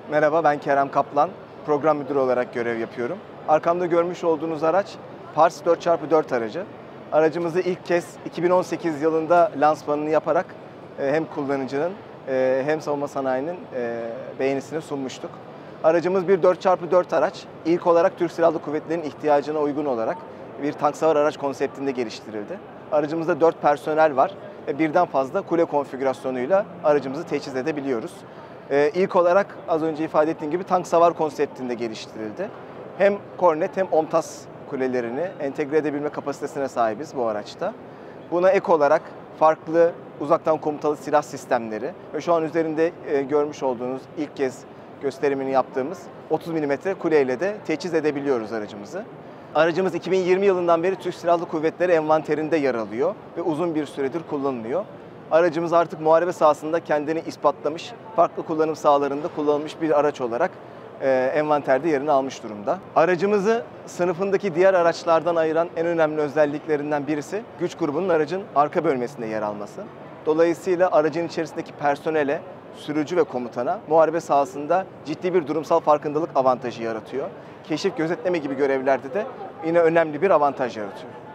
Merhaba, ben Kerem Kaplan. Program müdürü olarak görev yapıyorum. Arkamda görmüş olduğunuz araç Pars 4x4 aracı. Aracımızı ilk kez 2018 yılında lansmanını yaparak hem kullanıcının hem savunma sanayinin beğenisini sunmuştuk. Aracımız bir 4x4 araç. İlk olarak Türk Silahlı Kuvvetleri'nin ihtiyacına uygun olarak bir tank savar araç konseptinde geliştirildi. Aracımızda 4 personel var ve birden fazla kule konfigürasyonuyla aracımızı teçhiz edebiliyoruz. İlk olarak az önce ifade ettiğim gibi tank savar konseptinde geliştirildi. Hem Kornet hem OMTAS kulelerini entegre edebilme kapasitesine sahibiz bu araçta. Buna ek olarak farklı uzaktan komutalı silah sistemleri ve şu an üzerinde görmüş olduğunuz ilk kez gösterimini yaptığımız 30 mm kuleyle de teçhiz edebiliyoruz aracımızı. Aracımız 2020 yılından beri Türk Silahlı Kuvvetleri envanterinde yer alıyor ve uzun bir süredir kullanılıyor. Aracımız artık muharebe sahasında kendini ispatlamış, farklı kullanım sahalarında kullanılmış bir araç olarak envanterde yerini almış durumda. Aracımızı sınıfındaki diğer araçlardan ayıran en önemli özelliklerinden birisi güç grubunun aracın arka bölmesinde yer alması. Dolayısıyla aracın içerisindeki personele, sürücü ve komutana muharebe sahasında ciddi bir durumsal farkındalık avantajı yaratıyor. Keşif, gözetleme gibi görevlerde de yine önemli bir avantaj yaratıyor.